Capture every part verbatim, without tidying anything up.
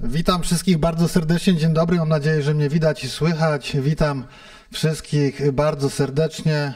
Witam wszystkich bardzo serdecznie, dzień dobry, mam nadzieję, że mnie widać i słychać. Witam wszystkich bardzo serdecznie.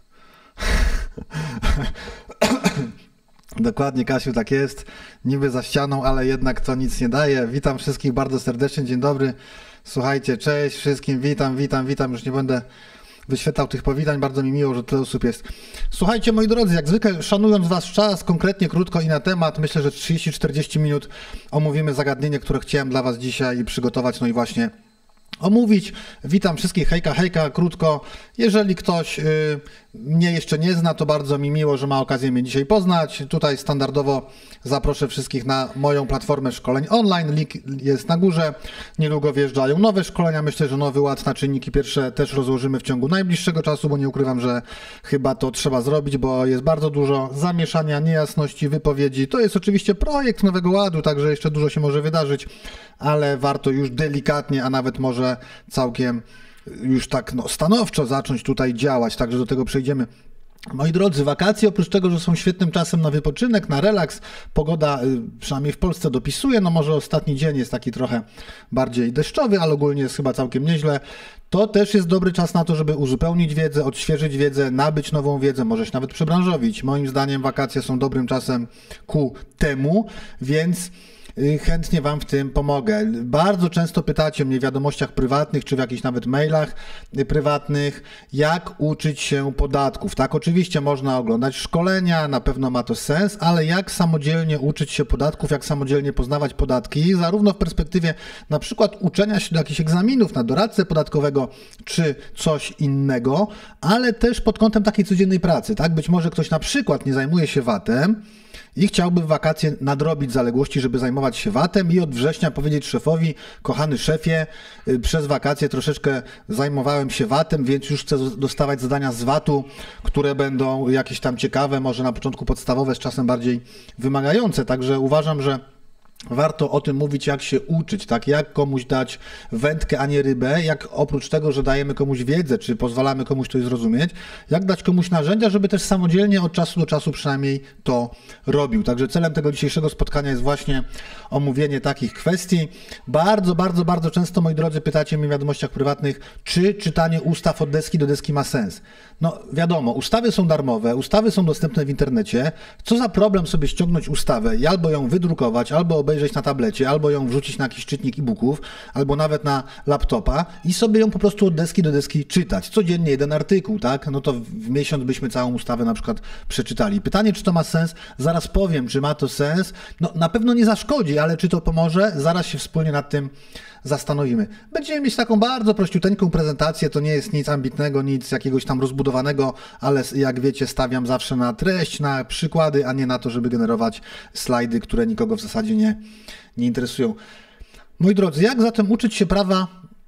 Dokładnie, Kasiu, tak jest. Niby za ścianą, ale jednak to nic nie daje. Witam wszystkich bardzo serdecznie, dzień dobry. Słuchajcie, cześć wszystkim, witam, witam, witam. Już nie będę wyświetlał tych powitań, bardzo mi miło, że tyle osób jest. Słuchajcie, moi drodzy, jak zwykle szanując wasz czas, konkretnie, krótko i na temat, myślę, że trzydzieści czterdzieści minut omówimy zagadnienie, które chciałem dla was dzisiaj przygotować, no i właśnie omówić. Witam wszystkich, hejka, hejka, krótko. Jeżeli ktoś y, mnie jeszcze nie zna, to bardzo mi miło, że ma okazję mnie dzisiaj poznać. Tutaj standardowo zaproszę wszystkich na moją platformę szkoleń online. Link jest na górze. Niedługo wjeżdżają nowe szkolenia. Myślę, że nowy ład na czynniki pierwsze też rozłożymy w ciągu najbliższego czasu, bo nie ukrywam, że chyba to trzeba zrobić, bo jest bardzo dużo zamieszania, niejasności, wypowiedzi. To jest oczywiście projekt nowego ładu, także jeszcze dużo się może wydarzyć, ale warto już delikatnie, a nawet może całkiem już tak no, stanowczo zacząć tutaj działać, także do tego przejdziemy. Moi drodzy, wakacje oprócz tego, że są świetnym czasem na wypoczynek, na relaks, pogoda przynajmniej w Polsce dopisuje, no może ostatni dzień jest taki trochę bardziej deszczowy, ale ogólnie jest chyba całkiem nieźle. To też jest dobry czas na to, żeby uzupełnić wiedzę, odświeżyć wiedzę, nabyć nową wiedzę, może się nawet przebranżowić. Moim zdaniem wakacje są dobrym czasem ku temu, więc chętnie wam w tym pomogę. Bardzo często pytacie mnie w wiadomościach prywatnych, czy w jakichś nawet mailach prywatnych, jak uczyć się podatków. Tak, oczywiście można oglądać szkolenia, na pewno ma to sens, ale jak samodzielnie uczyć się podatków, jak samodzielnie poznawać podatki, zarówno w perspektywie na przykład uczenia się do jakichś egzaminów na doradcę podatkowego, czy coś innego, ale też pod kątem takiej codziennej pracy. Tak, być może ktoś na przykład nie zajmuje się vatem, i chciałby w wakacje nadrobić zaległości, żeby zajmować się vatem i od września powiedzieć szefowi, kochany szefie, przez wakacje troszeczkę zajmowałem się vatem, więc już chcę dostawać zadania z vatu, które będą jakieś tam ciekawe, może na początku podstawowe, z czasem bardziej wymagające. Także uważam, że warto o tym mówić, jak się uczyć, tak? Jak komuś dać wędkę, a nie rybę, jak oprócz tego, że dajemy komuś wiedzę, czy pozwalamy komuś coś zrozumieć, jak dać komuś narzędzia, żeby też samodzielnie od czasu do czasu przynajmniej to robił. Także celem tego dzisiejszego spotkania jest właśnie omówienie takich kwestii. Bardzo, bardzo, bardzo często, moi drodzy, pytacie mnie w wiadomościach prywatnych, czy czytanie ustaw od deski do deski ma sens. No wiadomo, ustawy są darmowe, ustawy są dostępne w internecie. Co za problem sobie ściągnąć ustawę i albo ją wydrukować, albo obejrzeć na tablecie, albo ją wrzucić na jakiś czytnik e-booków, albo nawet na laptopa i sobie ją po prostu od deski do deski czytać. Codziennie jeden artykuł, tak? No to w miesiąc byśmy całą ustawę na przykład przeczytali. Pytanie, czy to ma sens? Zaraz powiem, czy ma to sens. No na pewno nie zaszkodzi, ale czy to pomoże? Zaraz się wspólnie nad tym zastanowimy. Będziemy mieć taką bardzo prościuteńką prezentację, to nie jest nic ambitnego, nic jakiegoś tam rozbudowanego, ale jak wiecie, stawiam zawsze na treść, na przykłady, a nie na to, żeby generować slajdy, które nikogo w zasadzie nie, nie interesują. Moi drodzy, jak zatem uczyć się prawa,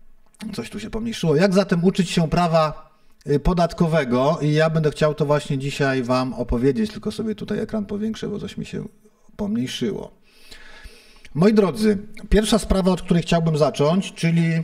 coś tu się pomniejszyło, jak zatem uczyć się prawa podatkowego i ja będę chciał to właśnie dzisiaj wam opowiedzieć, tylko sobie tutaj ekran powiększę, bo coś mi się pomniejszyło. Moi drodzy, pierwsza sprawa, od której chciałbym zacząć, czyli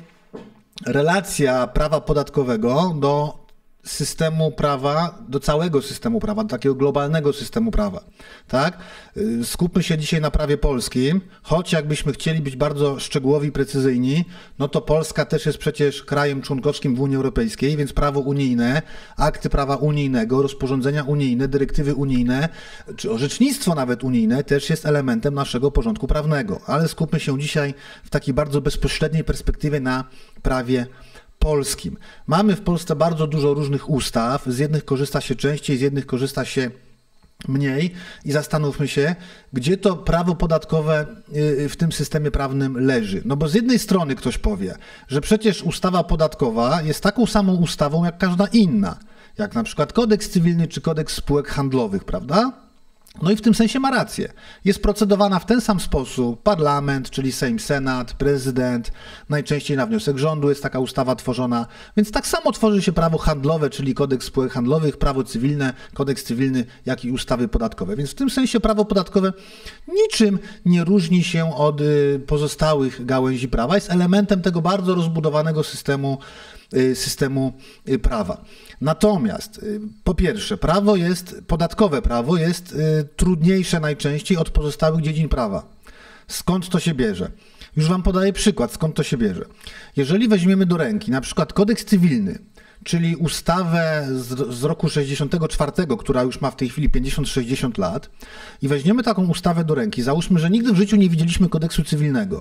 relacja prawa podatkowego do systemu prawa, do całego systemu prawa, do takiego globalnego systemu prawa. Tak? Skupmy się dzisiaj na prawie polskim, choć jakbyśmy chcieli być bardzo szczegółowi i precyzyjni, no to Polska też jest przecież krajem członkowskim w Unii Europejskiej, więc prawo unijne, akty prawa unijnego, rozporządzenia unijne, dyrektywy unijne, czy orzecznictwo nawet unijne też jest elementem naszego porządku prawnego. Ale skupmy się dzisiaj w takiej bardzo bezpośredniej perspektywie na prawie polskim. Mamy w Polsce bardzo dużo różnych ustaw, z jednych korzysta się częściej, z jednych korzysta się mniej i zastanówmy się, gdzie to prawo podatkowe w tym systemie prawnym leży. No bo z jednej strony ktoś powie, że przecież ustawa podatkowa jest taką samą ustawą jak każda inna, jak na przykład kodeks cywilny czy kodeks spółek handlowych, prawda? No i w tym sensie ma rację. Jest procedowana w ten sam sposób parlament, czyli Sejm, Senat, prezydent, najczęściej na wniosek rządu jest taka ustawa tworzona, więc tak samo tworzy się prawo handlowe, czyli kodeks spółek handlowych, prawo cywilne, kodeks cywilny, jak i ustawy podatkowe. Więc w tym sensie prawo podatkowe niczym nie różni się od pozostałych gałęzi prawa, jest elementem tego bardzo rozbudowanego systemu systemu prawa. Natomiast po pierwsze, prawo jest, podatkowe prawo jest trudniejsze najczęściej od pozostałych dziedzin prawa. Skąd to się bierze? Już wam podaję przykład, skąd to się bierze. Jeżeli weźmiemy do ręki na przykład kodeks cywilny, czyli ustawę z, z roku sześćdziesiątego czwartego, która już ma w tej chwili pięćdziesiąt sześćdziesiąt lat, i weźmiemy taką ustawę do ręki, załóżmy, że nigdy w życiu nie widzieliśmy kodeksu cywilnego.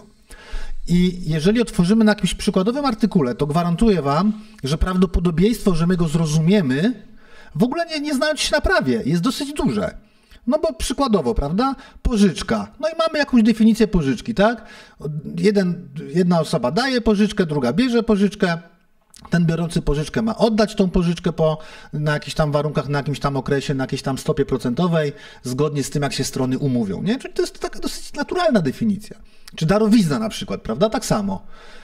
I jeżeli otworzymy na jakimś przykładowym artykule, to gwarantuję wam, że prawdopodobieństwo, że my go zrozumiemy, w ogóle nie, nie znając się na prawie, jest dosyć duże. No bo przykładowo, prawda? Pożyczka. No i mamy jakąś definicję pożyczki, tak? Jeden, jedna osoba daje pożyczkę, druga bierze pożyczkę. Ten biorący pożyczkę ma oddać tą pożyczkę po, na jakichś tam warunkach, na jakimś tam okresie, na jakiejś tam stopie procentowej, zgodnie z tym, jak się strony umówią, nie? Czyli to jest taka dosyć naturalna definicja. Czy darowizna na przykład, prawda? Tak samo.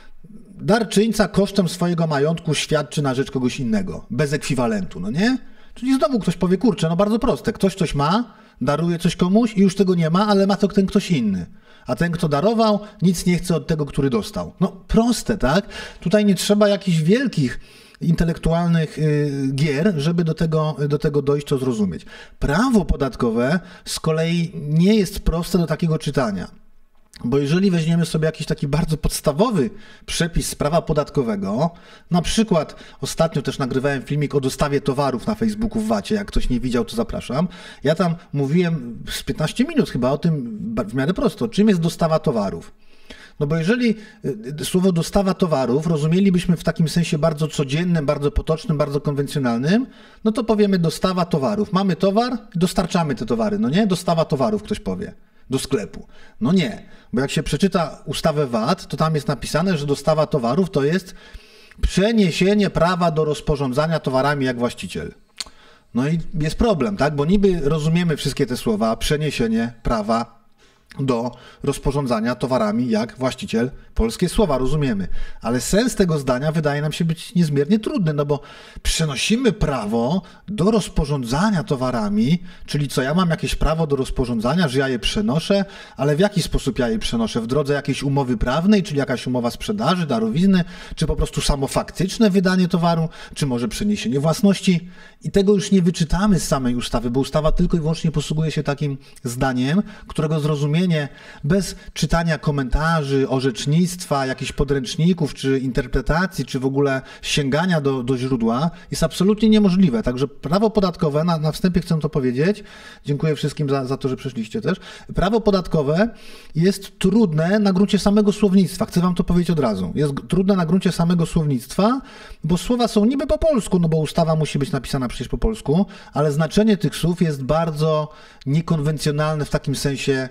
Darczyńca kosztem swojego majątku świadczy na rzecz kogoś innego, bez ekwiwalentu, no nie? Czyli znowu ktoś powie, kurczę, no bardzo proste, ktoś coś ma, daruje coś komuś i już tego nie ma, ale ma to ten ktoś inny. A ten, kto darował, nic nie chce od tego, który dostał. No proste, tak? Tutaj nie trzeba jakichś wielkich intelektualnych gier, żeby do tego, do tego dojść, to zrozumieć. Prawo podatkowe z kolei nie jest proste do takiego czytania. Bo jeżeli weźmiemy sobie jakiś taki bardzo podstawowy przepis z prawa podatkowego, na przykład ostatnio też nagrywałem filmik o dostawie towarów na Facebooku w vacie, jak ktoś nie widział, to zapraszam. Ja tam mówiłem z piętnaście minut chyba o tym w miarę prosto, czym jest dostawa towarów. No bo jeżeli słowo dostawa towarów rozumielibyśmy w takim sensie bardzo codziennym, bardzo potocznym, bardzo konwencjonalnym, no to powiemy dostawa towarów. Mamy towar, dostarczamy te towary, no nie? Dostawa towarów, ktoś powie. Do sklepu. No nie, bo jak się przeczyta ustawę V A T, to tam jest napisane, że dostawa towarów to jest przeniesienie prawa do rozporządzania towarami jak właściciel. No i jest problem, tak? Bo niby rozumiemy wszystkie te słowa, przeniesienie prawa do rozporządzania towarami jak właściciel. Polskie słowa rozumiemy, ale sens tego zdania wydaje nam się być niezmiernie trudny, no bo przenosimy prawo do rozporządzania towarami, czyli co, ja mam jakieś prawo do rozporządzania, że ja je przenoszę, ale w jaki sposób ja je przenoszę? W drodze jakiejś umowy prawnej, czyli jakaś umowa sprzedaży, darowizny, czy po prostu samo faktyczne wydanie towaru, czy może przeniesienie własności? I tego już nie wyczytamy z samej ustawy, bo ustawa tylko i wyłącznie posługuje się takim zdaniem, którego zrozumienie bez czytania komentarzy, orzecznictwa, jakichś podręczników, czy interpretacji, czy w ogóle sięgania do, do źródła jest absolutnie niemożliwe. Także prawo podatkowe, na, na wstępie chcę to powiedzieć, dziękuję wszystkim za, za to, że przyszliście też, prawo podatkowe jest trudne na gruncie samego słownictwa. Chcę wam to powiedzieć od razu. Jest trudne na gruncie samego słownictwa, bo słowa są niby po polsku, no bo ustawa musi być napisana przecież po polsku, ale znaczenie tych słów jest bardzo niekonwencjonalne w takim sensie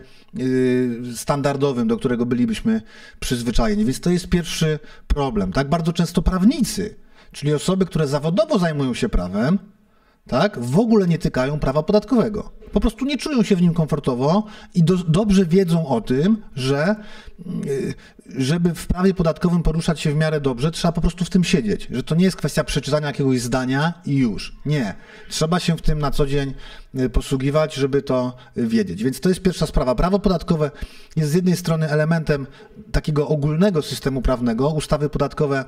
yy, standardowym, do którego bylibyśmy przyzwyczajeni. Więc to jest pierwszy problem. Tak bardzo często prawnicy, czyli osoby, które zawodowo zajmują się prawem, tak, w ogóle nie tykają prawa podatkowego. Po prostu nie czują się w nim komfortowo i do, dobrze wiedzą o tym, że yy, żeby w prawie podatkowym poruszać się w miarę dobrze, trzeba po prostu w tym siedzieć. Że to nie jest kwestia przeczytania jakiegoś zdania i już. Nie. Trzeba się w tym na co dzień posługiwać, żeby to wiedzieć. Więc to jest pierwsza sprawa. Prawo podatkowe jest z jednej strony elementem takiego ogólnego systemu prawnego. Ustawy podatkowe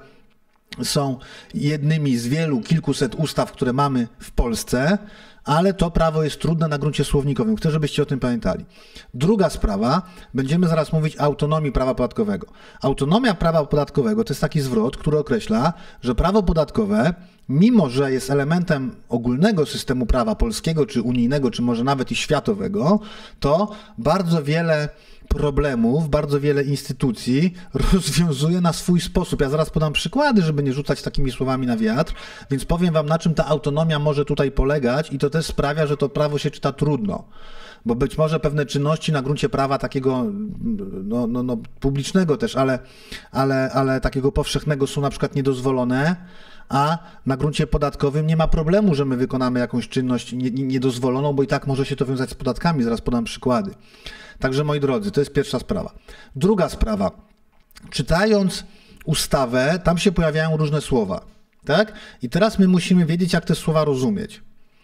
są jednymi z wielu, kilkuset ustaw, które mamy w Polsce, ale to prawo jest trudne na gruncie słownikowym. Chcę, żebyście o tym pamiętali. Druga sprawa, będziemy zaraz mówić o autonomii prawa podatkowego. Autonomia prawa podatkowego to jest taki zwrot, który określa, że prawo podatkowe, mimo że jest elementem ogólnego systemu prawa polskiego, czy unijnego, czy może nawet i światowego, to bardzo wiele problemów, bardzo wiele instytucji rozwiązuje na swój sposób. Ja zaraz podam przykłady, żeby nie rzucać takimi słowami na wiatr, więc powiem wam, na czym ta autonomia może tutaj polegać i to też sprawia, że to prawo się czyta trudno. Bo być może pewne czynności na gruncie prawa takiego no, no, no, publicznego też, ale, ale, ale takiego powszechnego są na przykład niedozwolone, a na gruncie podatkowym nie ma problemu, że my wykonamy jakąś czynność niedozwoloną, bo i tak może się to wiązać z podatkami. Zaraz podam przykłady. Także moi drodzy, to jest pierwsza sprawa. Druga sprawa. Czytając ustawę, tam się pojawiają różne słowa, tak? I teraz my musimy wiedzieć, jak te słowa rozumieć.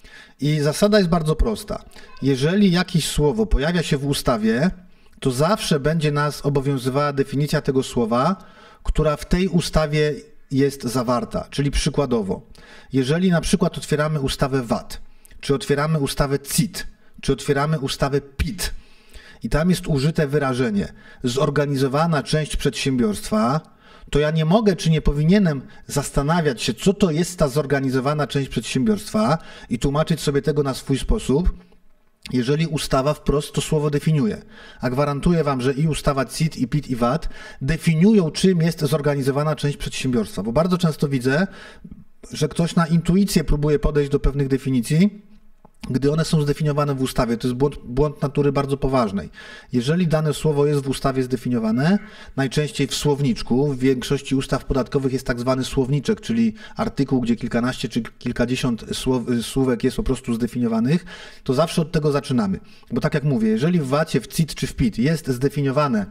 I zasada jest bardzo prosta. Jeżeli jakieś słowo pojawia się w ustawie, to zawsze będzie nas obowiązywała definicja tego słowa, która w tej ustawie jest zawarta. Czyli przykładowo, jeżeli na przykład otwieramy ustawę V A T, czy otwieramy ustawę C I T, czy otwieramy ustawę P I T i tam jest użyte wyrażenie zorganizowana część przedsiębiorstwa, to ja nie mogę, czy nie powinienem zastanawiać się, co to jest ta zorganizowana część przedsiębiorstwa i tłumaczyć sobie tego na swój sposób, jeżeli ustawa wprost to słowo definiuje. A gwarantuję wam, że i ustawa C I T, i P I T, i V A T definiują, czym jest zorganizowana część przedsiębiorstwa, bo bardzo często widzę, że ktoś na intuicję próbuje podejść do pewnych definicji, gdy one są zdefiniowane w ustawie. To jest błąd, błąd natury bardzo poważnej. Jeżeli dane słowo jest w ustawie zdefiniowane, najczęściej w słowniczku, w większości ustaw podatkowych jest tak zwany słowniczek, czyli artykuł, gdzie kilkanaście czy kilkadziesiąt słow, słówek jest po prostu zdefiniowanych, to zawsze od tego zaczynamy. Bo tak jak mówię, jeżeli w V A T-ie, w C I T czy w P I T jest zdefiniowane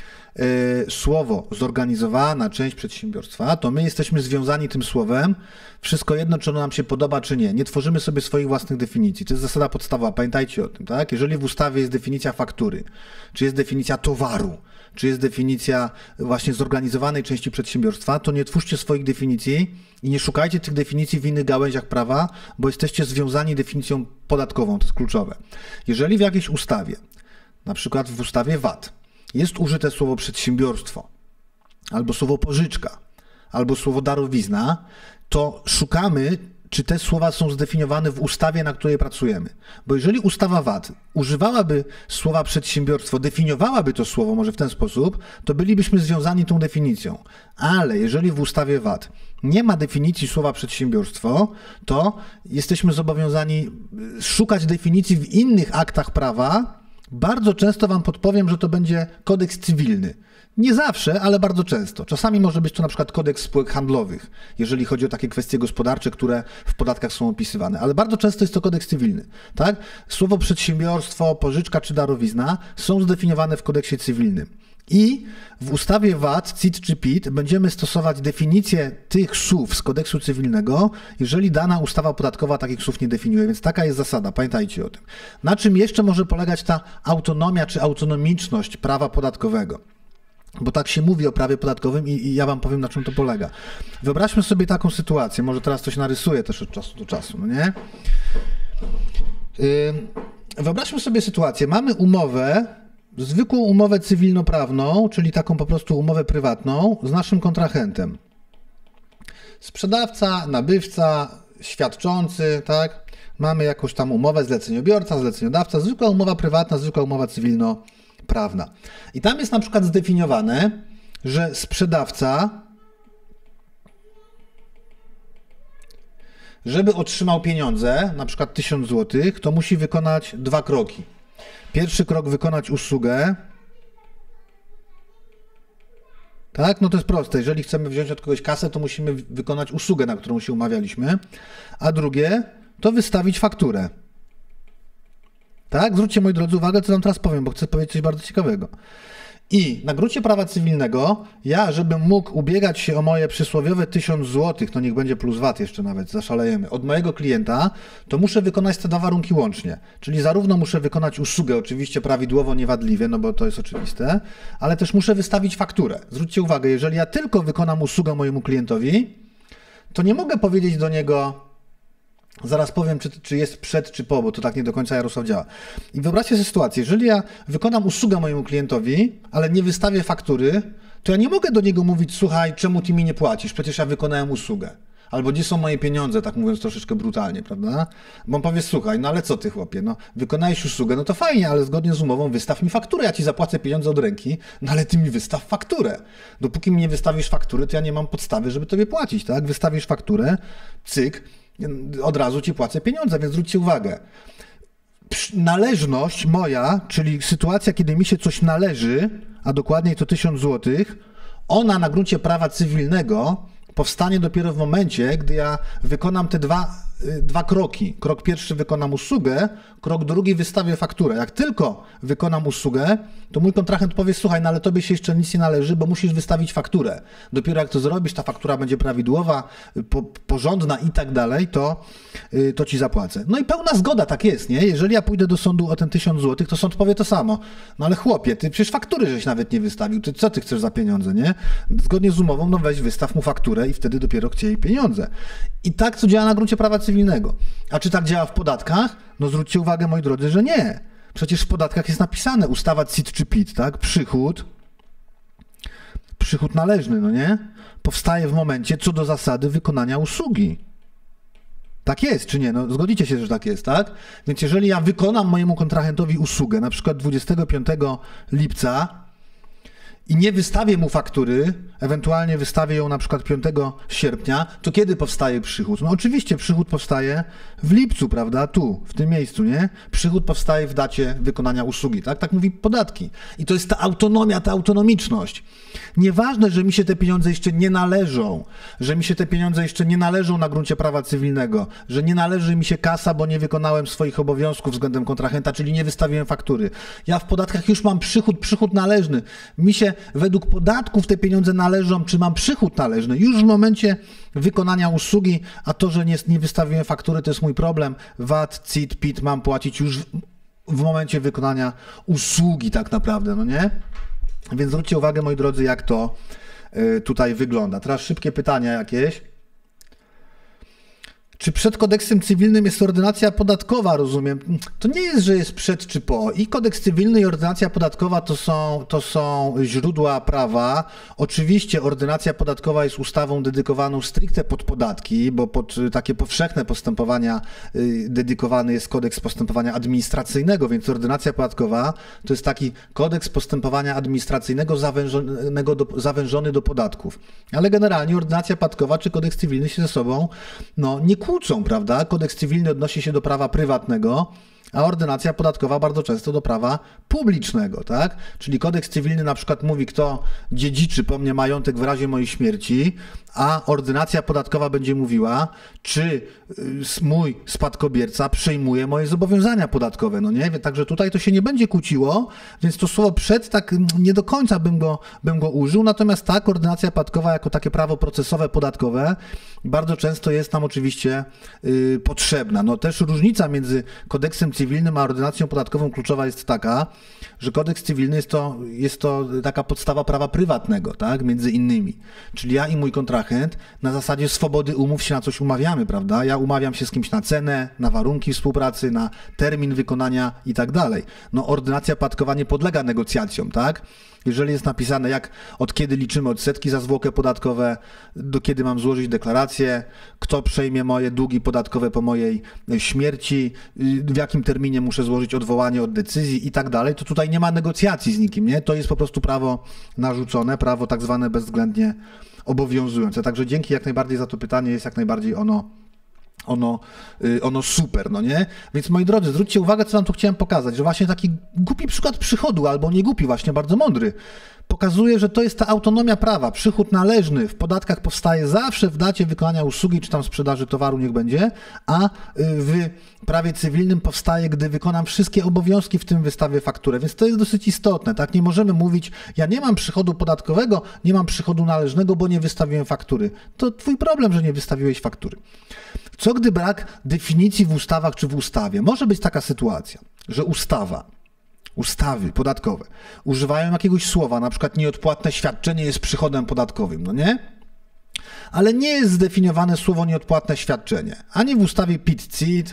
słowo zorganizowana część przedsiębiorstwa, to my jesteśmy związani tym słowem, wszystko jedno, czy ono nam się podoba, czy nie. Nie tworzymy sobie swoich własnych definicji. To jest zasada podstawowa, pamiętajcie o tym, tak? Jeżeli w ustawie jest definicja faktury, czy jest definicja towaru, czy jest definicja właśnie zorganizowanej części przedsiębiorstwa, to nie twórzcie swoich definicji i nie szukajcie tych definicji w innych gałęziach prawa, bo jesteście związani definicją podatkową, to jest kluczowe. Jeżeli w jakiejś ustawie, na przykład w ustawie V A T, jest użyte słowo przedsiębiorstwo, albo słowo pożyczka, albo słowo darowizna, to szukamy, czy te słowa są zdefiniowane w ustawie, na której pracujemy. Bo jeżeli ustawa V A T używałaby słowa przedsiębiorstwo, definiowałaby to słowo może w ten sposób, to bylibyśmy związani tą definicją. Ale jeżeli w ustawie V A T nie ma definicji słowa przedsiębiorstwo, to jesteśmy zobowiązani szukać definicji w innych aktach prawa. Bardzo często wam podpowiem, że to będzie kodeks cywilny. Nie zawsze, ale bardzo często. Czasami może być to na przykład kodeks spółek handlowych, jeżeli chodzi o takie kwestie gospodarcze, które w podatkach są opisywane. Ale bardzo często jest to kodeks cywilny. Tak? Słowo przedsiębiorstwo, pożyczka czy darowizna są zdefiniowane w kodeksie cywilnym. I w ustawie V A T, C I T czy P I T będziemy stosować definicję tych słów z kodeksu cywilnego, jeżeli dana ustawa podatkowa takich słów nie definiuje. Więc taka jest zasada, pamiętajcie o tym. Na czym jeszcze może polegać ta autonomia czy autonomiczność prawa podatkowego? Bo tak się mówi o prawie podatkowym i, i ja wam powiem, na czym to polega. Wyobraźmy sobie taką sytuację, może teraz coś narysuję też od czasu do czasu, no nie? Yy, wyobraźmy sobie sytuację, mamy umowę, zwykłą umowę cywilnoprawną, czyli taką po prostu umowę prywatną z naszym kontrahentem. Sprzedawca, nabywca, świadczący, tak? Mamy jakąś tam umowę, zleceniobiorca, zleceniodawca, zwykła umowa prywatna, zwykła umowa cywilnoprawna. I tam jest na przykład zdefiniowane, że sprzedawca, żeby otrzymał pieniądze, na przykład tysiąc złotych, to musi wykonać dwa kroki. Pierwszy krok wykonać usługę. Tak? No to jest proste. Jeżeli chcemy wziąć od kogoś kasę, to musimy wykonać usługę, na którą się umawialiśmy. A drugie to wystawić fakturę. Tak? Zwróćcie, moi drodzy, uwagę, co wam teraz powiem, bo chcę powiedzieć coś bardzo ciekawego. I na gruncie prawa cywilnego ja, żebym mógł ubiegać się o moje przysłowiowe tysiąc złotych, to niech będzie plus V A T jeszcze nawet, zaszalejemy, od mojego klienta, to muszę wykonać te dwa warunki łącznie. Czyli zarówno muszę wykonać usługę, oczywiście prawidłowo, niewadliwie, no bo to jest oczywiste, ale też muszę wystawić fakturę. Zwróćcie uwagę, jeżeli ja tylko wykonam usługę mojemu klientowi, to nie mogę powiedzieć do niego, zaraz powiem, czy, czy jest przed, czy po, bo to tak nie do końca Jarosław działa. I wyobraźcie sobie sytuację, jeżeli ja wykonam usługę mojemu klientowi, ale nie wystawię faktury, to ja nie mogę do niego mówić, słuchaj, czemu ty mi nie płacisz, przecież ja wykonałem usługę. Albo gdzie są moje pieniądze, tak mówiąc troszeczkę brutalnie, prawda? Bo on powie, słuchaj, no ale co ty, chłopie, no wykonałeś usługę, no to fajnie, ale zgodnie z umową wystaw mi fakturę, ja ci zapłacę pieniądze od ręki, no ale ty mi wystaw fakturę. Dopóki mi nie wystawisz faktury, to ja nie mam podstawy, żeby tobie płacić, tak? Wystawisz fakturę, cyk, od razu ci płacę pieniądze, więc zwróćcie uwagę. Należność moja, czyli sytuacja, kiedy mi się coś należy, a dokładniej to tysiąc złotych, ona na gruncie prawa cywilnego powstanie dopiero w momencie, gdy ja wykonam te dwa, dwa kroki. Krok pierwszy wykonam usługę, krok drugi wystawię fakturę. Jak tylko wykonam usługę, to mój kontrahent powie, słuchaj, no ale tobie się jeszcze nic nie należy, bo musisz wystawić fakturę. Dopiero jak to zrobisz, ta faktura będzie prawidłowa, po, porządna i tak dalej, to, to ci zapłacę. No i pełna zgoda, tak jest, nie? Jeżeli ja pójdę do sądu o ten tysiąc złotych, to sąd powie to samo. No ale chłopie, ty przecież faktury żeś nawet nie wystawił, ty co ty chcesz za pieniądze, nie? Zgodnie z umową, no weź wystaw mu fakturę i wtedy dopiero chcieli pieniądze. I tak to działa na gruncie prawa cywilnego. A czy tak działa w podatkach? No zwróćcie uwagę, moi drodzy, że nie. Przecież w podatkach jest napisane ustawa C I T czy P I T, tak? Przychód, przychód należny, no nie? Powstaje w momencie co do zasady wykonania usługi. Tak jest, czy nie? No, zgodzicie się, że tak jest, tak? Więc jeżeli ja wykonam mojemu kontrahentowi usługę, na przykład dwudziestego piątego lipca i nie wystawię mu faktury, ewentualnie wystawię ją na przykład piątego sierpnia, to kiedy powstaje przychód? No oczywiście przychód powstaje w lipcu, prawda? Tu, w tym miejscu, nie? Przychód powstaje w dacie wykonania usługi, tak? Tak mówi podatki. I to jest ta autonomia, ta autonomiczność. Nieważne, że mi się te pieniądze jeszcze nie należą, że mi się te pieniądze jeszcze nie należą na gruncie prawa cywilnego, że nie należy mi się kasa, bo nie wykonałem swoich obowiązków względem kontrahenta, czyli nie wystawiłem faktury. Ja w podatkach już mam przychód, przychód należny. Mi się według podatków te pieniądze należą, czy mam przychód należny. Już w momencie wykonania usługi, a to, że nie, nie wystawiłem faktury, to jest mój problem. V A T, C I T, P I T mam płacić już w, w momencie wykonania usługi tak naprawdę, no nie? Więc zwróćcie uwagę, moi drodzy, jak to y, tutaj wygląda. Teraz szybkie pytania jakieś. Czy przed kodeksem cywilnym jest ordynacja podatkowa, rozumiem? To nie jest, że jest przed czy po. I kodeks cywilny i ordynacja podatkowa to są, to są źródła prawa. Oczywiście ordynacja podatkowa jest ustawą dedykowaną stricte pod podatki, bo pod takie powszechne postępowania dedykowany jest kodeks postępowania administracyjnego, więc ordynacja podatkowa to jest taki kodeks postępowania administracyjnego zawężonego do, zawężony do podatków. Ale generalnie ordynacja podatkowa czy kodeks cywilny się ze sobą no, nie kłócą, prawda? Kodeks cywilny odnosi się do prawa prywatnego, a ordynacja podatkowa bardzo często do prawa publicznego, tak? Czyli kodeks cywilny na przykład mówi, kto dziedziczy po mnie majątek w razie mojej śmierci, a ordynacja podatkowa będzie mówiła, czy mój spadkobierca przejmuje moje zobowiązania podatkowe, no nie? Także tutaj to się nie będzie kłóciło, więc to słowo przed tak nie do końca bym go, bym go użył, natomiast tak, ordynacja podatkowa jako takie prawo procesowe podatkowe bardzo często jest nam oczywiście yy, potrzebna. No też różnica między kodeksem cywilnym a ordynacją podatkową kluczowa jest taka, że kodeks cywilny jest to, jest to taka podstawa prawa prywatnego, tak? Między innymi. Czyli ja i mój kontrahent na zasadzie swobody umów się na coś umawiamy, prawda? Ja umawiam się z kimś na cenę, na warunki współpracy, na termin wykonania i tak dalej. No ordynacja podatkowa nie podlega negocjacjom, tak? Jeżeli jest napisane, jak od kiedy liczymy odsetki za zwłokę podatkowe, do kiedy mam złożyć deklarację, kto przejmie moje długi podatkowe po mojej śmierci, w jakim terminie muszę złożyć odwołanie od decyzji i tak dalej, to tutaj nie ma negocjacji z nikim, nie? To jest po prostu prawo narzucone, prawo tak zwane bezwzględnie obowiązujące. Także dzięki jak najbardziej za to pytanie, jest jak najbardziej ono Ono, ono super, no nie? Więc moi drodzy, zwróćcie uwagę, co wam tu chciałem pokazać, że właśnie taki głupi przykład przychodu, albo nie głupi, właśnie bardzo mądry, pokazuje, że to jest ta autonomia prawa. Przychód należny w podatkach powstaje zawsze w dacie wykonania usługi, czy tam sprzedaży towaru, niech będzie, a w prawie cywilnym powstaje, gdy wykonam wszystkie obowiązki, w tym wystawię fakturę. Więc to jest dosyć istotne, tak? Nie możemy mówić, ja nie mam przychodu podatkowego, nie mam przychodu należnego, bo nie wystawiłem faktury. To twój problem, że nie wystawiłeś faktury. Co gdy brak definicji w ustawach czy w ustawie? Może być taka sytuacja, że ustawa, ustawy podatkowe używają jakiegoś słowa, na przykład nieodpłatne świadczenie jest przychodem podatkowym, no nie? Ale nie jest zdefiniowane słowo nieodpłatne świadczenie, ani w ustawie P I T, C I T,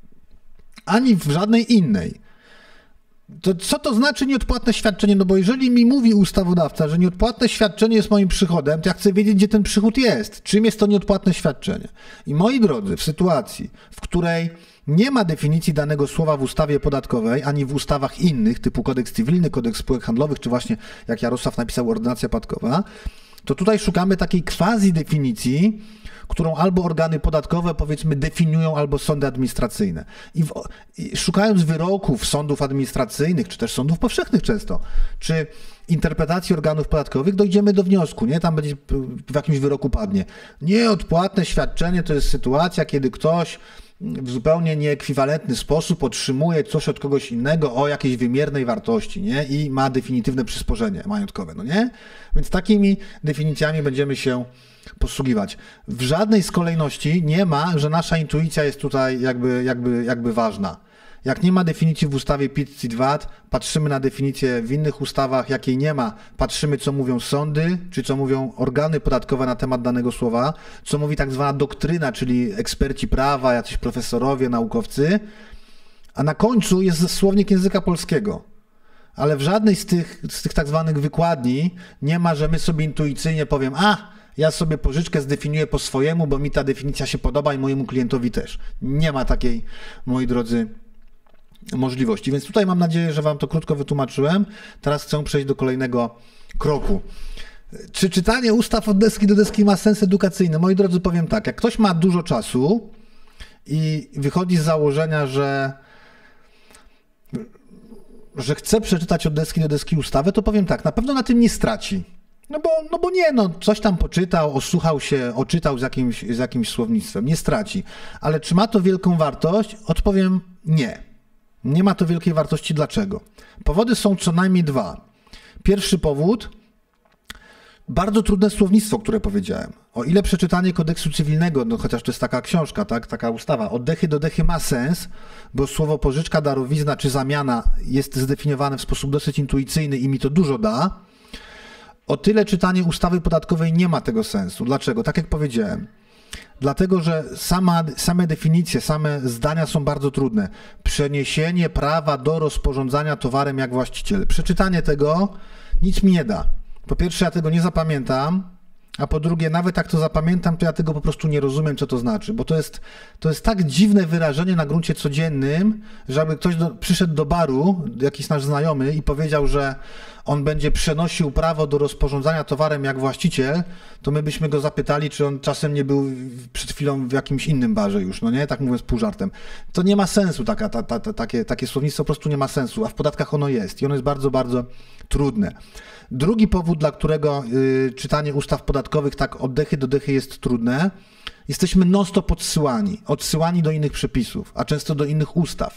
ani w żadnej innej. To co to znaczy nieodpłatne świadczenie? No bo jeżeli mi mówi ustawodawca, że nieodpłatne świadczenie jest moim przychodem, to ja chcę wiedzieć, gdzie ten przychód jest. Czym jest to nieodpłatne świadczenie? I moi drodzy, w sytuacji, w której nie ma definicji danego słowa w ustawie podatkowej, ani w ustawach innych, typu kodeks cywilny, kodeks spółek handlowych, czy właśnie, jak Jarosław napisał, ordynacja podatkowa, to tutaj szukamy takiej quasi definicji, którą albo organy podatkowe, powiedzmy, definiują, albo sądy administracyjne. I, w, I szukając wyroków sądów administracyjnych, czy też sądów powszechnych często, czy interpretacji organów podatkowych, dojdziemy do wniosku, nie? Tam będzie w jakimś wyroku padnie. Nieodpłatne świadczenie to jest sytuacja, kiedy ktoś w zupełnie nieekwiwalentny sposób otrzymuje coś od kogoś innego o jakiejś wymiernej wartości, nie? I ma definitywne przysporzenie majątkowe, no nie? Więc takimi definicjami będziemy się posługiwać. W żadnej z kolejności nie ma, że nasza intuicja jest tutaj jakby, jakby, jakby ważna. Jak nie ma definicji w ustawie P I T, C I T, V A T, patrzymy na definicję w innych ustawach, jakiej nie ma, patrzymy, co mówią sądy, czy co mówią organy podatkowe na temat danego słowa, co mówi tak zwana doktryna, czyli eksperci prawa, jacyś profesorowie, naukowcy, A na końcu jest słownik języka polskiego. Ale w żadnej z tych, z tych tak zwanych wykładni nie ma, że my sobie intuicyjnie powiem, a ja sobie pożyczkę zdefiniuję po swojemu, bo mi ta definicja się podoba i mojemu klientowi też. Nie ma takiej, moi drodzy, możliwości. Więc tutaj mam nadzieję, że wam to krótko wytłumaczyłem. Teraz chcę przejść do kolejnego kroku. Czy czytanie ustaw od deski do deski ma sens edukacyjny? Moi drodzy, powiem tak, jak ktoś ma dużo czasu i wychodzi z założenia, że że chce przeczytać od deski do deski ustawę, to powiem tak, na pewno na tym nie straci. No bo, no bo nie, no coś tam poczytał, osłuchał się, oczytał z jakimś, z jakimś słownictwem, nie straci. Ale czy ma to wielką wartość? Odpowiem nie. Nie ma to wielkiej wartości. Dlaczego? Powody są co najmniej dwa. Pierwszy powód, bardzo trudne słownictwo, które powiedziałem. O ile przeczytanie kodeksu cywilnego, no chociaż to jest taka książka, tak, taka ustawa, od dechy do dechy ma sens, bo słowo pożyczka, darowizna czy zamiana jest zdefiniowane w sposób dosyć intuicyjny i mi to dużo da, o tyle czytanie ustawy podatkowej nie ma tego sensu. Dlaczego? Tak jak powiedziałem. Dlatego, że sama, same definicje, same zdania są bardzo trudne. Przeniesienie prawa do rozporządzania towarem jak właściciel. Przeczytanie tego nic mi nie da. Po pierwsze, ja tego nie zapamiętam, a po drugie, nawet jak to zapamiętam, to ja tego po prostu nie rozumiem, co to znaczy, bo to jest, to jest tak dziwne wyrażenie na gruncie codziennym, że jakby ktoś do, przyszedł do baru, jakiś nasz znajomy i powiedział, że on będzie przenosił prawo do rozporządzania towarem jak właściciel, to my byśmy go zapytali, czy on czasem nie był przed chwilą w jakimś innym barze już, no nie? Tak mówiąc pół żartem. To nie ma sensu, taka, ta, ta, ta, takie, takie słownictwo po prostu nie ma sensu, a w podatkach ono jest i ono jest bardzo, bardzo trudne. Drugi powód, dla którego y, czytanie ustaw podatkowych tak od dechy do dechy jest trudne, jesteśmy non-stop odsyłani, odsyłani do innych przepisów, a często do innych ustaw.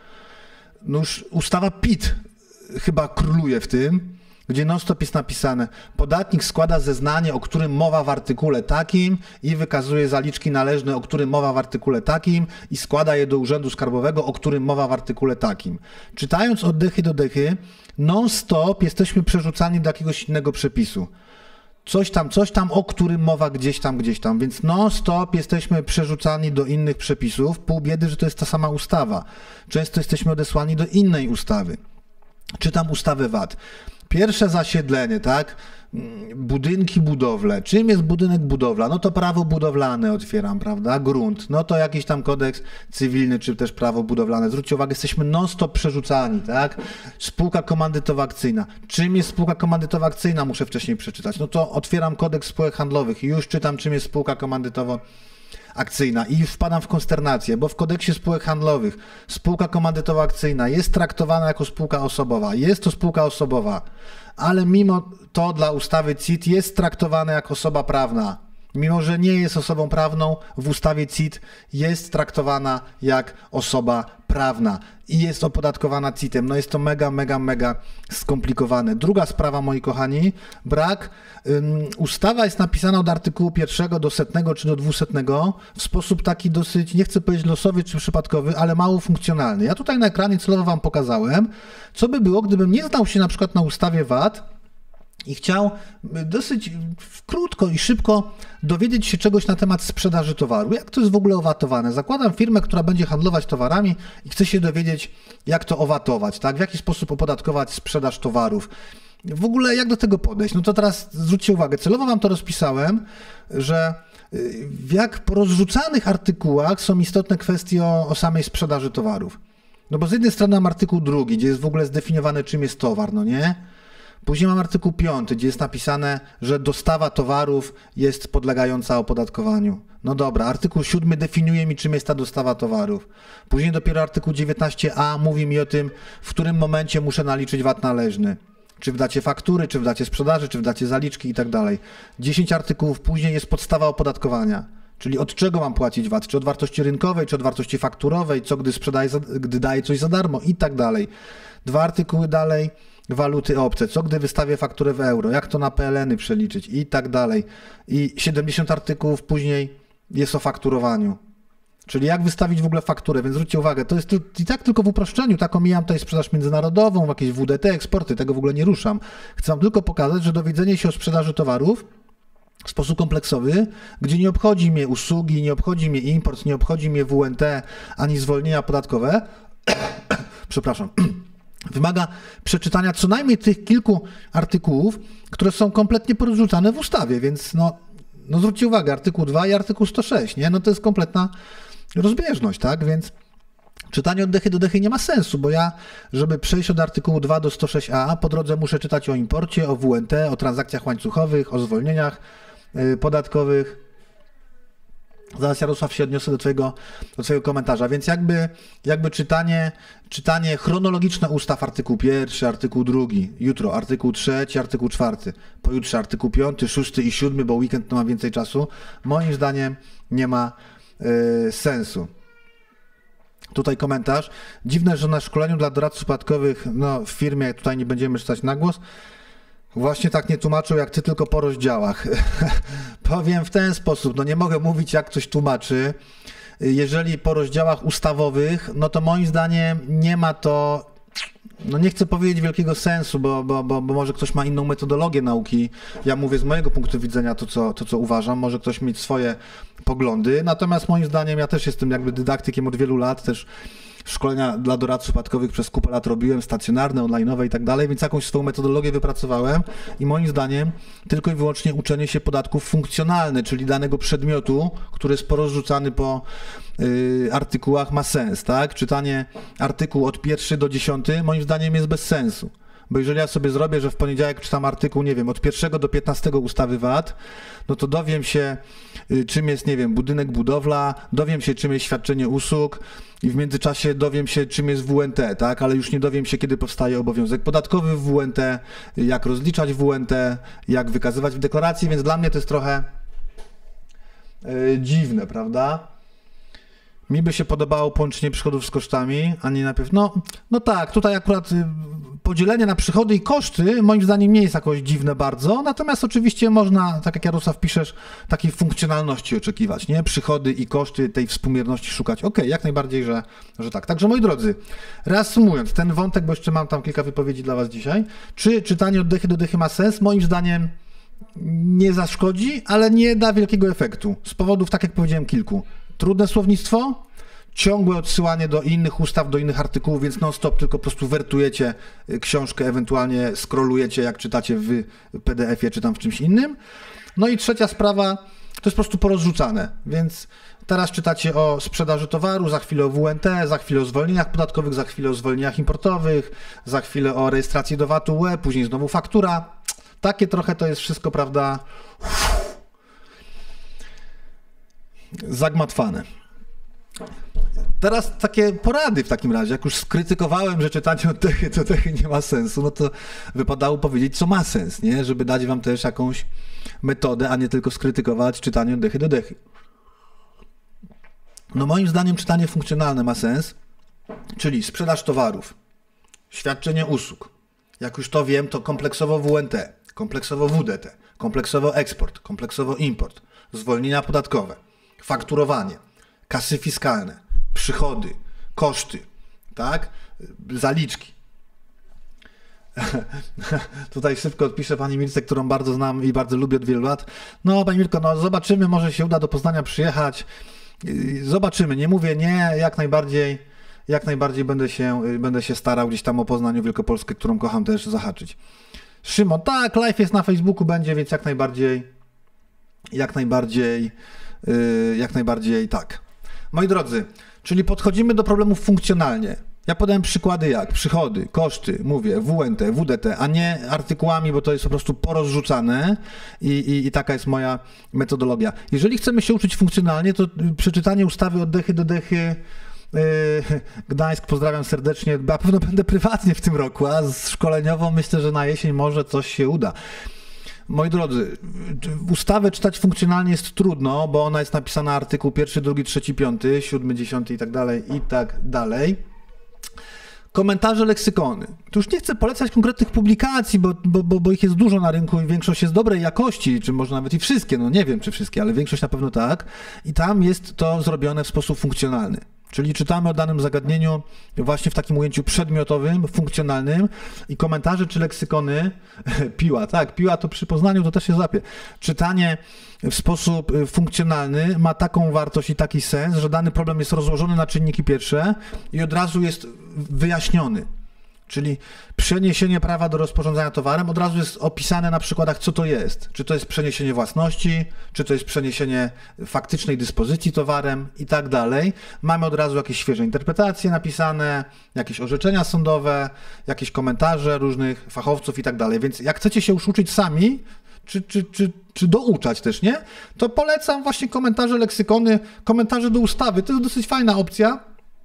No już ustawa P I T chyba króluje w tym, gdzie non-stop jest napisane, podatnik składa zeznanie, o którym mowa w artykule takim i wykazuje zaliczki należne, o którym mowa w artykule takim i składa je do Urzędu Skarbowego, o którym mowa w artykule takim. Czytając od dechy do dechy, non-stop jesteśmy przerzucani do jakiegoś innego przepisu. Coś tam, coś tam, o którym mowa gdzieś tam, gdzieś tam. Więc non-stop jesteśmy przerzucani do innych przepisów. Pół biedy, że to jest ta sama ustawa. Często jesteśmy odesłani do innej ustawy. Czytam ustawę V A T. Pierwsze zasiedlenie, tak? Budynki, budowle. Czym jest budynek, budowla? No to prawo budowlane otwieram, prawda? Grunt. No to jakiś tam kodeks cywilny, czy też prawo budowlane. Zwróćcie uwagę, jesteśmy non-stop przerzucani, tak? Spółka komandytowo-akcyjna. Czym jest spółka komandytowo-akcyjna? Muszę wcześniej przeczytać. No to otwieram kodeks spółek handlowych i już czytam, czym jest spółka komandytowo-akcyjna i już wpadam w konsternację, bo w kodeksie spółek handlowych spółka komandytowo-akcyjna jest traktowana jako spółka osobowa. Jest to spółka osobowa, ale mimo to dla ustawy C I T jest traktowana jako osoba prawna. Mimo że nie jest osobą prawną, w ustawie C I T jest traktowana jak osoba prawna i jest opodatkowana C I T-em. No jest to mega, mega, mega skomplikowane. Druga sprawa, moi kochani, brak. Um, ustawa jest napisana od artykułu pierwszego do setnego czy do dwusetnego w sposób taki dosyć, nie chcę powiedzieć losowy czy przypadkowy, ale mało funkcjonalny. Ja tutaj na ekranie celowo wam pokazałem, co by było, gdybym nie znał się na przykład na ustawie V A T i chciał dosyć krótko i szybko dowiedzieć się czegoś na temat sprzedaży towaru. Jak to jest w ogóle owatowane? Zakładam firmę, która będzie handlować towarami i chce się dowiedzieć, jak to owatować, tak? W jaki sposób opodatkować sprzedaż towarów. W ogóle jak do tego podejść? No to teraz zwróćcie uwagę, celowo wam to rozpisałem, że w jak porozrzucanych artykułach są istotne kwestie o, o samej sprzedaży towarów. No bo z jednej strony mam artykuł drugi, gdzie jest w ogóle zdefiniowane, czym jest towar, no nie? Później mam artykuł piąty, gdzie jest napisane, że dostawa towarów jest podlegająca opodatkowaniu. No dobra, artykuł siódmy definiuje mi, czym jest ta dostawa towarów. Później dopiero artykuł dziewiętnaście a mówi mi o tym, w którym momencie muszę naliczyć V A T należny. Czy w dacie faktury, czy w dacie sprzedaży, czy w dacie zaliczki i tak dalej. dziesięć artykułów później jest podstawa opodatkowania. Czyli od czego mam płacić V A T? Czy od wartości rynkowej, czy od wartości fakturowej, co gdy sprzedaję, gdy daję coś za darmo i tak dalej. Dwa artykuły dalej. Waluty obce, co gdy wystawię fakturę w euro, jak to na P L N-y przeliczyć i tak dalej. I siedemdziesiąt artykułów później jest o fakturowaniu. Czyli jak wystawić w ogóle fakturę, więc zwróćcie uwagę, to jest i tak tylko w uproszczeniu, tak omijam tutaj sprzedaż międzynarodową, jakieś W D T, eksporty, tego w ogóle nie ruszam. Chcę wam tylko pokazać, że dowiedzenie się o sprzedaży towarów w sposób kompleksowy, gdzie nie obchodzi mnie usługi, nie obchodzi mnie import, nie obchodzi mnie W N T, ani zwolnienia podatkowe, przepraszam, wymaga przeczytania co najmniej tych kilku artykułów, które są kompletnie porozrzucane w ustawie, więc no, no zwróćcie uwagę, artykuł dwa i artykuł sto sześć, nie? No to jest kompletna rozbieżność, tak? Więc czytanie od dechy do dechy nie ma sensu, bo ja, żeby przejść od artykułu dwa do sto sześć a, po drodze muszę czytać o imporcie, o W N T, o transakcjach łańcuchowych, o zwolnieniach yy, podatkowych. Zaraz, Jarosław, się odniosę do twojego, do twojego komentarza, więc jakby, jakby czytanie, czytanie chronologiczne ustaw, artykuł pierwszy, artykuł drugi, jutro artykuł trzeci, artykuł czwarty, pojutrze artykuł piąty, szósty i siódmy, bo weekend to ma więcej czasu, moim zdaniem nie ma yy, sensu. Tutaj komentarz. Dziwne, że na szkoleniu dla doradców podatkowych, no w firmie, tutaj nie będziemy czytać na głos, właśnie tak nie tłumaczą jak ty, tylko po rozdziałach. Powiem w ten sposób, no nie mogę mówić jak ktoś tłumaczy. Jeżeli po rozdziałach ustawowych, no to moim zdaniem nie ma to, no nie chcę powiedzieć wielkiego sensu, bo, bo, bo, bo może ktoś ma inną metodologię nauki. Ja mówię z mojego punktu widzenia to co, to, co uważam, może ktoś mieć swoje poglądy, natomiast moim zdaniem ja też jestem jakby dydaktykiem od wielu lat, też szkolenia dla doradców podatkowych przez kupę lat robiłem, stacjonarne, online'owe i tak dalej, więc jakąś swoją metodologię wypracowałem i moim zdaniem tylko i wyłącznie uczenie się podatków funkcjonalny, czyli danego przedmiotu, który jest porozrzucany po y, artykułach, ma sens, tak? Czytanie artykułu od pierwszego do dziesiątego moim zdaniem jest bez sensu. Bo jeżeli ja sobie zrobię, że w poniedziałek czytam artykuł, nie wiem, od pierwszego do piętnastego ustawy V A T, no to dowiem się, czym jest, nie wiem, budynek, budowla, dowiem się, czym jest świadczenie usług i w międzyczasie dowiem się, czym jest W N T, tak? Ale już nie dowiem się, kiedy powstaje obowiązek podatkowy w W N T, jak rozliczać W N T, jak wykazywać w deklaracji, więc dla mnie to jest trochę yy, dziwne, prawda? Mi by się podobało połączenie przychodów z kosztami, a nie najpierw, no, no tak, tutaj akurat podzielenie na przychody i koszty moim zdaniem nie jest jakoś dziwne bardzo, natomiast oczywiście można, tak jak Jarosław piszesz, takiej funkcjonalności oczekiwać, nie? Przychody i koszty, tej współmierności szukać. Okej, okay, jak najbardziej, że, że tak. Także moi drodzy, reasumując ten wątek, bo jeszcze mam tam kilka wypowiedzi dla was dzisiaj, czy czytanie od dechy do dechy ma sens? Moim zdaniem nie zaszkodzi, ale nie da wielkiego efektu. Z powodów, tak jak powiedziałem, kilku. Trudne słownictwo, ciągłe odsyłanie do innych ustaw, do innych artykułów, więc non-stop tylko po prostu wertujecie książkę, ewentualnie scrollujecie, jak czytacie w P D F ie czy tam w czymś innym. No i trzecia sprawa, to jest po prostu porozrzucane, więc teraz czytacie o sprzedaży towaru, za chwilę o W N T, za chwilę o zwolnieniach podatkowych, za chwilę o zwolnieniach importowych, za chwilę o rejestracji do V A T-u U E, później znowu faktura. Takie trochę to jest wszystko, prawda, zagmatwane. Teraz takie porady w takim razie, jak już skrytykowałem, że czytanie od dechy do dechy nie ma sensu, no to wypadało powiedzieć, co ma sens, nie? Żeby dać wam też jakąś metodę, a nie tylko skrytykować czytanie od dechy do dechy. No moim zdaniem czytanie funkcjonalne ma sens, czyli sprzedaż towarów, świadczenie usług. Jak już to wiem, to kompleksowo W N T, kompleksowo W D T, kompleksowo eksport, kompleksowo import, zwolnienia podatkowe, fakturowanie, kasy fiskalne, przychody, koszty, tak? Zaliczki. Tutaj szybko odpiszę pani Mirce, którą bardzo znam i bardzo lubię od wielu lat. No pani Mirko, no zobaczymy, może się uda do Poznania przyjechać. Zobaczymy, nie mówię nie, jak najbardziej, jak najbardziej będę się, będę się starał gdzieś tam o Poznaniu Wielkopolskę, którą kocham, też zahaczyć. Szymon, tak, live jest na Facebooku będzie, więc jak najbardziej, jak najbardziej, yy, jak najbardziej tak. Moi drodzy, czyli podchodzimy do problemów funkcjonalnie. Ja podałem przykłady jak przychody, koszty, mówię, W N T, W D T, a nie artykułami, bo to jest po prostu porozrzucane i, i, i taka jest moja metodologia. Jeżeli chcemy się uczyć funkcjonalnie, to przeczytanie ustawy od dechy do dechy, yy, Gdańsk, pozdrawiam serdecznie, na pewno będę prywatnie w tym roku, a z szkoleniową myślę, że na jesień może coś się uda. Moi drodzy, ustawę czytać funkcjonalnie jest trudno, bo ona jest napisana artykuł pierwszy, drugi, trzeci, piąty, siódmy, dziesiąty i tak dalej, i tak dalej. Komentarze, leksykony. Tu już nie chcę polecać konkretnych publikacji, bo, bo, bo, bo ich jest dużo na rynku i większość jest dobrej jakości, czy może nawet i wszystkie, no nie wiem czy wszystkie, ale większość na pewno tak. I tam jest to zrobione w sposób funkcjonalny. Czyli czytamy o danym zagadnieniu właśnie w takim ujęciu przedmiotowym, funkcjonalnym i komentarze czy leksykony, piła, tak, piła to przy poznaniu to też się złapie. Czytanie w sposób funkcjonalny ma taką wartość i taki sens, że dany problem jest rozłożony na czynniki pierwsze i od razu jest wyjaśniony. Czyli przeniesienie prawa do rozporządzania towarem od razu jest opisane na przykładach, co to jest. Czy to jest przeniesienie własności, czy to jest przeniesienie faktycznej dyspozycji towarem i tak dalej. Mamy od razu jakieś świeże interpretacje napisane, jakieś orzeczenia sądowe, jakieś komentarze różnych fachowców i tak dalej. Więc jak chcecie się już uczyć sami, czy, czy, czy, czy douczać też, nie? To polecam właśnie komentarze, leksykony, komentarze do ustawy. To jest dosyć fajna opcja.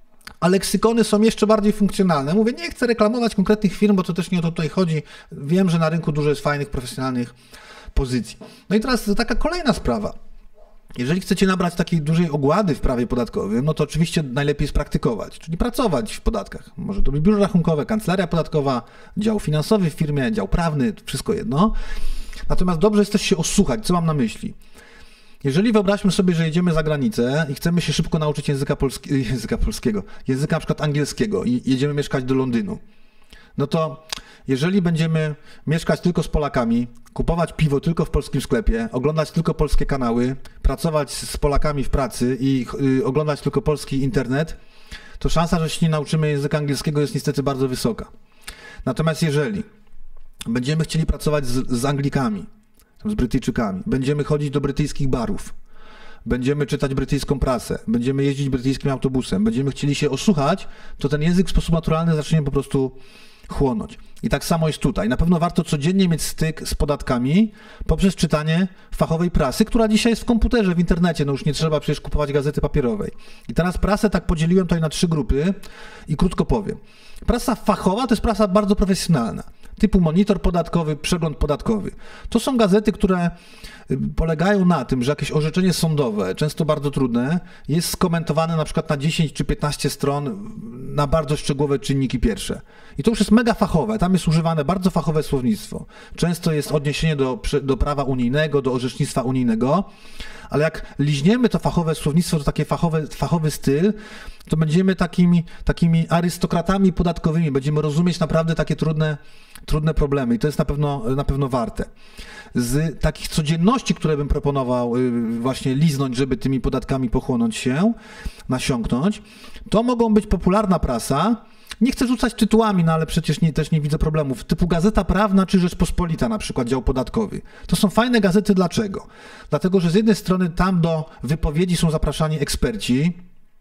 A leksykony są jeszcze bardziej funkcjonalne. Mówię, nie chcę reklamować konkretnych firm, bo to też nie o to tutaj chodzi. Wiem, że na rynku dużo jest fajnych, profesjonalnych pozycji. No i teraz taka kolejna sprawa. Jeżeli chcecie nabrać takiej dużej ogłady w prawie podatkowym, no to oczywiście najlepiej jest praktykować, czyli pracować w podatkach. Może to być biuro rachunkowe, kancelaria podatkowa, dział finansowy w firmie, dział prawny, wszystko jedno. Natomiast dobrze jest też się osłuchać. Co mam na myśli? Jeżeli wyobraźmy sobie, że jedziemy za granicę i chcemy się szybko nauczyć języka, polski, języka polskiego, języka na przykład angielskiego i jedziemy mieszkać do Londynu, no to jeżeli będziemy mieszkać tylko z Polakami, kupować piwo tylko w polskim sklepie, oglądać tylko polskie kanały, pracować z Polakami w pracy i y, oglądać tylko polski internet, to szansa, że się nie nauczymy języka angielskiego jest niestety bardzo wysoka. Natomiast jeżeli będziemy chcieli pracować z, z Anglikami, z Brytyjczykami, będziemy chodzić do brytyjskich barów, będziemy czytać brytyjską prasę, będziemy jeździć brytyjskim autobusem, będziemy chcieli się osłuchać, to ten język w sposób naturalny zacznie po prostu chłonąć. I tak samo jest tutaj. Na pewno warto codziennie mieć styk z podatkami poprzez czytanie fachowej prasy, która dzisiaj jest w komputerze, w internecie, no już nie trzeba przecież kupować gazety papierowej. I teraz prasę tak podzieliłem tutaj na trzy grupy i krótko powiem. Prasa fachowa to jest prasa bardzo profesjonalna, typu Monitor Podatkowy, Przegląd Podatkowy. To są gazety, które polegają na tym, że jakieś orzeczenie sądowe, często bardzo trudne, jest skomentowane na przykład na dziesięć czy piętnaście stron na bardzo szczegółowe czynniki pierwsze. I to już jest mega fachowe, tam jest używane bardzo fachowe słownictwo. Często jest odniesienie do, do prawa unijnego, do orzecznictwa unijnego, ale jak liźniemy to fachowe słownictwo, to taki fachowy, fachowy styl, to będziemy takimi, takimi arystokratami podatkowymi, będziemy rozumieć naprawdę takie trudne, trudne problemy i to jest na pewno, na pewno warte. Z takich codzienności, które bym proponował właśnie liznąć, żeby tymi podatkami pochłonąć się, nasiąknąć, to mogą być popularna prasa. Nie chcę rzucać tytułami, no ale przecież nie, też nie widzę problemów. Typu Gazeta Prawna czy Rzeczpospolita, na przykład dział podatkowy. To są fajne gazety. Dlaczego? Dlatego, że z jednej strony tam do wypowiedzi są zapraszani eksperci,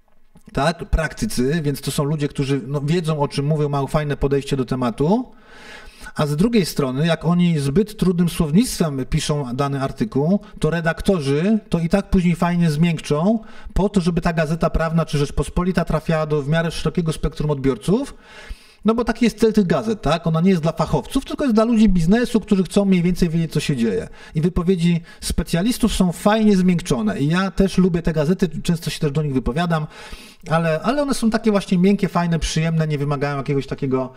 tak, praktycy, więc to są ludzie, którzy no, wiedzą, o czym mówią, mają fajne podejście do tematu. A z drugiej strony, jak oni zbyt trudnym słownictwem piszą dany artykuł, to redaktorzy to i tak później fajnie zmiękczą po to, żeby ta Gazeta Prawna czy Rzeczpospolita trafiała do w miarę szerokiego spektrum odbiorców. No bo taki jest cel tych gazet, tak? Ona nie jest dla fachowców, tylko jest dla ludzi biznesu, którzy chcą mniej więcej wiedzieć, co się dzieje. I wypowiedzi specjalistów są fajnie zmiękczone. I ja też lubię te gazety, często się też do nich wypowiadam, ale, ale one są takie właśnie miękkie, fajne, przyjemne, nie wymagają jakiegoś takiego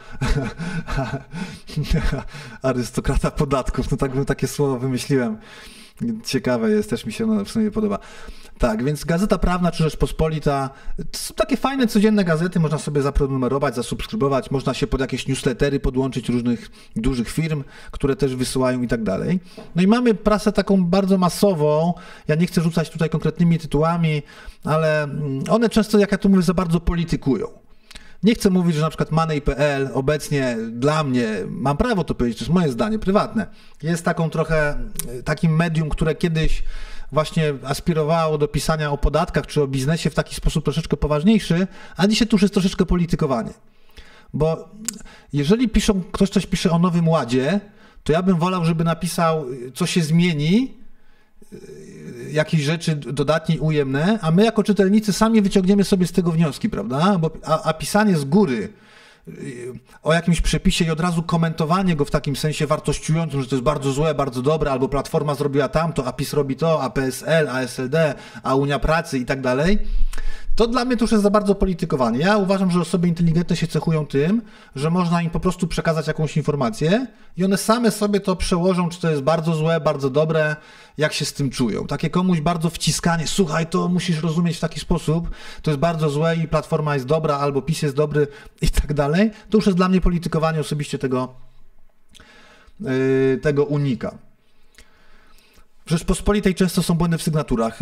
arystokrata podatków. No tak bym takie słowo wymyśliłem. Ciekawe jest, też mi się ono w sumie podoba. Tak, więc Gazeta Prawna czy Rzeczpospolita to są takie fajne, codzienne gazety, można sobie zaprenumerować, zasubskrybować, można się pod jakieś newslettery podłączyć różnych dużych firm, które też wysyłają i tak dalej. No i mamy prasę taką bardzo masową, ja nie chcę rzucać tutaj konkretnymi tytułami, ale one często, jak ja tu mówię, za bardzo politykują. Nie chcę mówić, że na przykład Money kropka pe el obecnie dla mnie, mam prawo to powiedzieć, to jest moje zdanie prywatne, jest taką trochę, takim medium, które kiedyś właśnie aspirowało do pisania o podatkach czy o biznesie w taki sposób troszeczkę poważniejszy, a dzisiaj tu już jest troszeczkę politykowanie. Bo jeżeli piszą, ktoś coś pisze o Nowym Ładzie, to ja bym wolał, żeby napisał, co się zmieni, jakieś rzeczy dodatnie i ujemne, a my jako czytelnicy sami wyciągniemy sobie z tego wnioski, prawda? Bo, a, a pisanie z góry o jakimś przepisie i od razu komentowanie go w takim sensie wartościującym, że to jest bardzo złe, bardzo dobre, albo Platforma zrobiła tamto, a PiS robi to, a P S L, a S L D, a Unia Pracy i tak dalej, To dla mnie to już jest za bardzo politykowanie. Ja uważam, że osoby inteligentne się cechują tym, że można im po prostu przekazać jakąś informację i one same sobie to przełożą, czy to jest bardzo złe, bardzo dobre, jak się z tym czują. Takie komuś bardzo wciskanie, słuchaj, to musisz rozumieć w taki sposób, to jest bardzo złe i Platforma jest dobra, albo PiS jest dobry i tak dalej, to już jest dla mnie politykowanie, osobiście tego, yy, tego unika. W Rzeczpospolitej często są błędy w sygnaturach.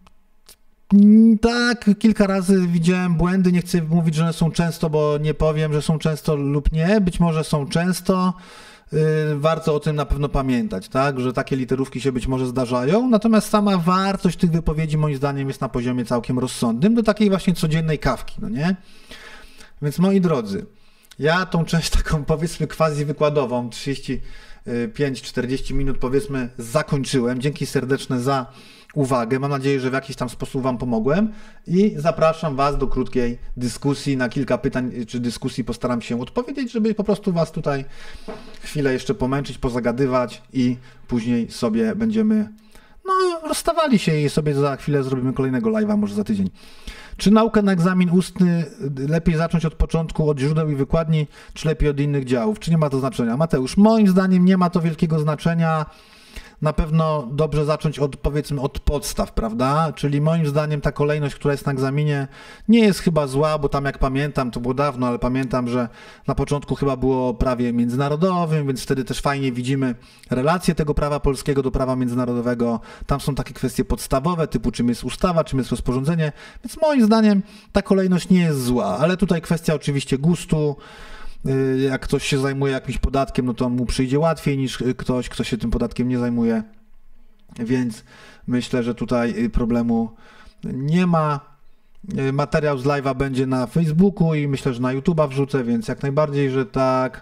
Tak, kilka razy widziałem błędy, nie chcę mówić, że one są często, bo nie powiem, że są często lub nie, być może są często, warto o tym na pewno pamiętać, tak, że takie literówki się być może zdarzają, natomiast sama wartość tych wypowiedzi moim zdaniem jest na poziomie całkiem rozsądnym, do takiej właśnie codziennej kawki, no nie? Więc moi drodzy, ja tą część taką powiedzmy quasi wykładową, trzydzieści pięć czterdzieści minut powiedzmy zakończyłem, dzięki serdeczne za uwagę. Mam nadzieję, że w jakiś tam sposób Wam pomogłem i zapraszam Was do krótkiej dyskusji. Na kilka pytań czy dyskusji postaram się odpowiedzieć, żeby po prostu Was tutaj chwilę jeszcze pomęczyć, pozagadywać i później sobie będziemy no, rozstawali się i sobie za chwilę zrobimy kolejnego live'a, może za tydzień. Czy naukę na egzamin ustny lepiej zacząć od początku, od źródeł i wykładni, czy lepiej od innych działów? Czy nie ma to znaczenia? Mateusz, moim zdaniem nie ma to wielkiego znaczenia. Na pewno dobrze zacząć od, powiedzmy, od podstaw, prawda? Czyli moim zdaniem ta kolejność, która jest na egzaminie, nie jest chyba zła, bo tam jak pamiętam, to było dawno, ale pamiętam, że na początku chyba było o prawie międzynarodowym, więc wtedy też fajnie widzimy relacje tego prawa polskiego do prawa międzynarodowego. Tam są takie kwestie podstawowe, typu czym jest ustawa, czym jest rozporządzenie, więc moim zdaniem ta kolejność nie jest zła, ale tutaj kwestia oczywiście gustu. Jak ktoś się zajmuje jakimś podatkiem, no to mu przyjdzie łatwiej niż ktoś, kto się tym podatkiem nie zajmuje, więc myślę, że tutaj problemu nie ma. Materiał z live'a będzie na Facebooku i myślę, że na YouTube'a wrzucę, więc jak najbardziej, że tak.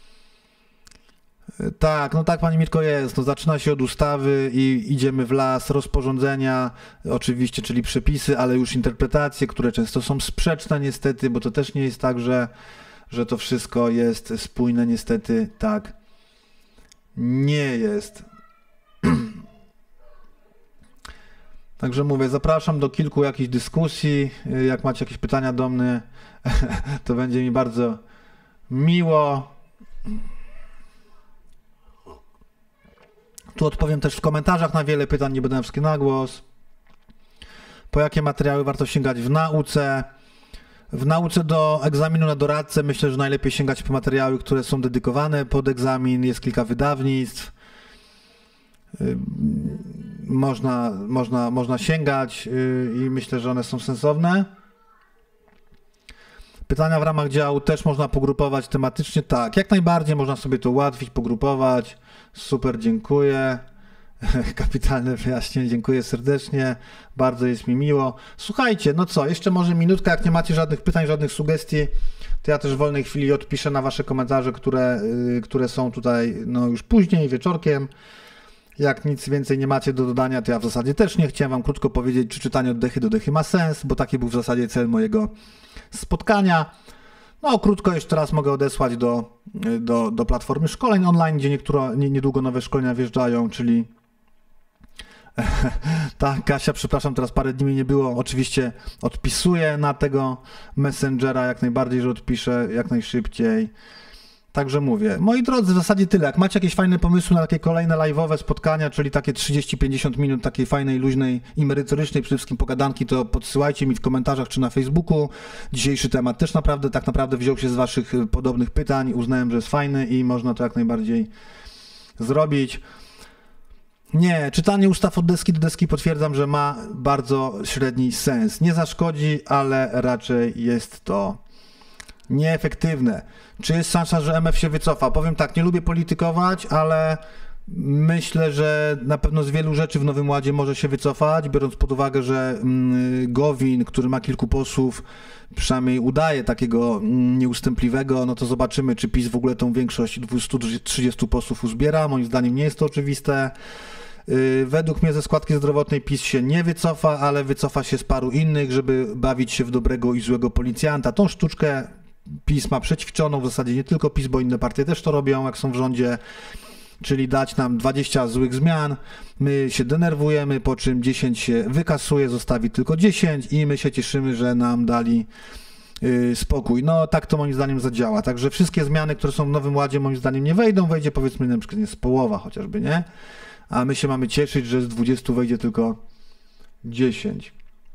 Tak, no tak, Pani Mirko, jest. No, zaczyna się od ustawy i idziemy w las, rozporządzenia oczywiście, czyli przepisy, ale już interpretacje, które często są sprzeczne niestety, bo to też nie jest tak, że że to wszystko jest spójne, niestety tak nie jest. Także mówię, zapraszam do kilku jakichś dyskusji, jak macie jakieś pytania do mnie, to będzie mi bardzo miło. Tu odpowiem też w komentarzach na wiele pytań, nie będę wszystkie na głos. Po jakie materiały warto sięgać w nauce? W nauce do egzaminu na doradcę myślę, że najlepiej sięgać po materiały, które są dedykowane pod egzamin. Jest kilka wydawnictw. Można, można, można sięgać i myślę, że one są sensowne. Pytania w ramach działu też można pogrupować tematycznie. Tak, jak najbardziej można sobie to ułatwić, pogrupować. Super, dziękuję. Kapitalne wyjaśnienie, dziękuję serdecznie, bardzo jest mi miło. Słuchajcie, no co, jeszcze może minutka, jak nie macie żadnych pytań, żadnych sugestii, to ja też w wolnej chwili odpiszę na wasze komentarze, które, które są tutaj no już później, wieczorkiem. Jak nic więcej nie macie do dodania, to ja w zasadzie też nie chciałem wam krótko powiedzieć, czy czytanie od dechy do dechy ma sens, bo taki był w zasadzie cel mojego spotkania. No, krótko jeszcze raz mogę odesłać do, do, do platformy szkoleń online, gdzie niektóre, niedługo nowe szkolenia wjeżdżają, czyli tak, Kasia, przepraszam, teraz parę dni mi nie było. Oczywiście odpisuję na tego Messengera, jak najbardziej, że odpiszę jak najszybciej. Także mówię, moi drodzy, w zasadzie tyle. Jak macie jakieś fajne pomysły na takie kolejne live'owe spotkania, czyli takie trzydzieści pięćdziesiąt minut takiej fajnej, luźnej i merytorycznej przede wszystkim pogadanki, to podsyłajcie mi w komentarzach czy na Facebooku. Dzisiejszy temat też naprawdę, tak naprawdę wziął się z waszych podobnych pytań. Uznałem, że jest fajny i można to jak najbardziej zrobić. Nie, czytanie ustaw od deski do deski potwierdzam, że ma bardzo średni sens. Nie zaszkodzi, ale raczej jest to nieefektywne. Czy jest szansa, że M F się wycofa? Powiem tak, nie lubię politykować, ale myślę, że na pewno z wielu rzeczy w Nowym Ładzie może się wycofać, biorąc pod uwagę, że Gowin, który ma kilku posłów, przynajmniej udaje takiego nieustępliwego, no to zobaczymy, czy PiS w ogóle tą większość dwieście trzydzieści posłów uzbiera. Moim zdaniem nie jest to oczywiste. Według mnie ze składki zdrowotnej PiS się nie wycofa, ale wycofa się z paru innych, żeby bawić się w dobrego i złego policjanta. Tą sztuczkę PiS ma przećwiczoną, w zasadzie nie tylko PiS, bo inne partie też to robią, jak są w rządzie. czyli dać nam dwadzieścia złych zmian, my się denerwujemy, po czym dziesięć się wykasuje, zostawi tylko dziesięć i my się cieszymy, że nam dali yy, spokój. No tak to moim zdaniem zadziała. Także wszystkie zmiany, które są w Nowym Ładzie, moim zdaniem nie wejdą, wejdzie powiedzmy na przykład nie z połowa chociażby, nie? A my się mamy cieszyć, że z dwudziestu wejdzie tylko dziesięć.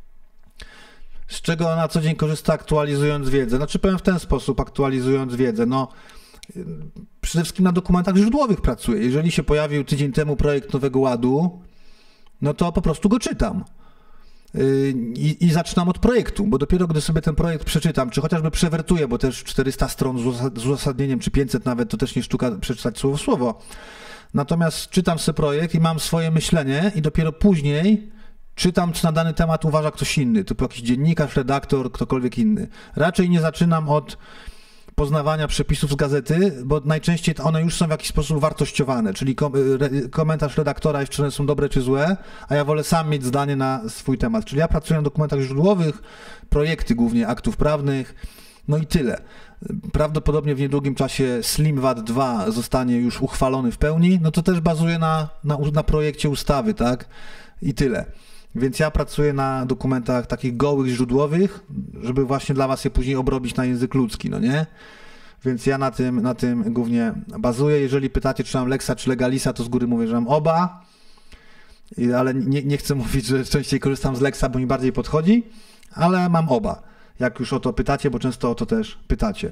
Z czego na co dzień korzysta, aktualizując wiedzę? Znaczy powiem w ten sposób, aktualizując wiedzę, no przede wszystkim na dokumentach źródłowych pracuję. Jeżeli się pojawił tydzień temu projekt Nowego Ładu, no to po prostu go czytam. I, i zaczynam od projektu, bo dopiero gdy sobie ten projekt przeczytam, czy chociażby przewertuję, bo też czterysta stron z uzasadnieniem, czy pięćset nawet, to też nie sztuka przeczytać słowo w słowo. Natomiast czytam sobie projekt i mam swoje myślenie i dopiero później czytam, czy na dany temat uważa ktoś inny, typu jakiś dziennikarz, redaktor, ktokolwiek inny. Raczej nie zaczynam od poznawania przepisów z gazety, bo najczęściej one już są w jakiś sposób wartościowane, czyli komentarz redaktora jest, czy one są dobre, czy złe, a ja wolę sam mieć zdanie na swój temat. Czyli ja pracuję na dokumentach źródłowych, projekty głównie aktów prawnych, no i tyle. Prawdopodobnie w niedługim czasie Slim V A T dwa zostanie już uchwalony w pełni, no to też bazuje na, na, na projekcie ustawy, tak? I tyle. Więc ja pracuję na dokumentach takich gołych, źródłowych, żeby właśnie dla was je później obrobić na język ludzki, no nie? Więc ja na tym, na tym głównie bazuję. Jeżeli pytacie, czy mam Lexa, czy Legalisa, to z góry mówię, że mam oba, ale nie, nie chcę mówić, że częściej korzystam z Lexa, bo mi bardziej podchodzi, ale mam oba, jak już o to pytacie, bo często o to też pytacie.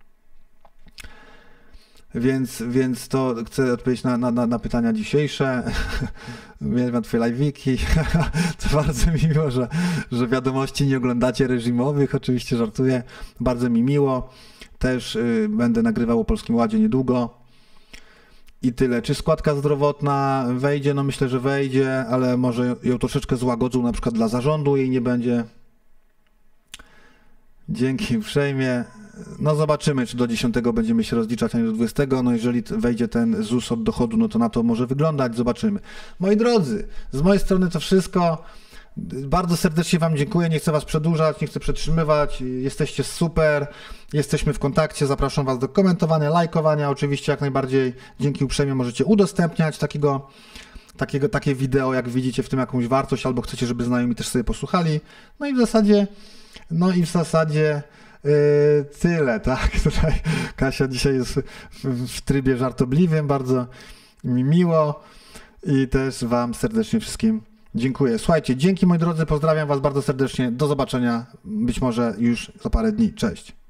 Więc, więc to chcę odpowiedzieć na, na, na pytania dzisiejsze. Miałem twoje live'iki. To bardzo mi miło, że, że wiadomości nie oglądacie reżimowych. Oczywiście żartuję. Bardzo mi miło. Też y, będę nagrywał o Polskim Ładzie niedługo. I tyle. Czy składka zdrowotna wejdzie? No myślę, że wejdzie, ale może ją troszeczkę złagodzą, na przykład dla zarządu jej nie będzie. Dzięki uprzejmie. No zobaczymy, czy do dziesiątego będziemy się rozliczać, a nie do dwudziestego. No jeżeli wejdzie ten ZUS od dochodu, no to na to może wyglądać, zobaczymy. Moi drodzy, z mojej strony to wszystko. Bardzo serdecznie wam dziękuję, nie chcę was przedłużać, nie chcę przetrzymywać, jesteście super, jesteśmy w kontakcie, zapraszam was do komentowania, lajkowania, oczywiście jak najbardziej dzięki uprzejmie możecie udostępniać takiego, takiego, takie wideo, jak widzicie w tym jakąś wartość, albo chcecie, żeby znajomi też sobie posłuchali. No i w zasadzie, no i w zasadzie Yy, tyle, tak? Tutaj Kasia dzisiaj jest w, w trybie żartobliwym, bardzo mi miło i też wam serdecznie wszystkim dziękuję. Słuchajcie, dzięki moi drodzy, pozdrawiam was bardzo serdecznie, do zobaczenia być może już za parę dni. Cześć.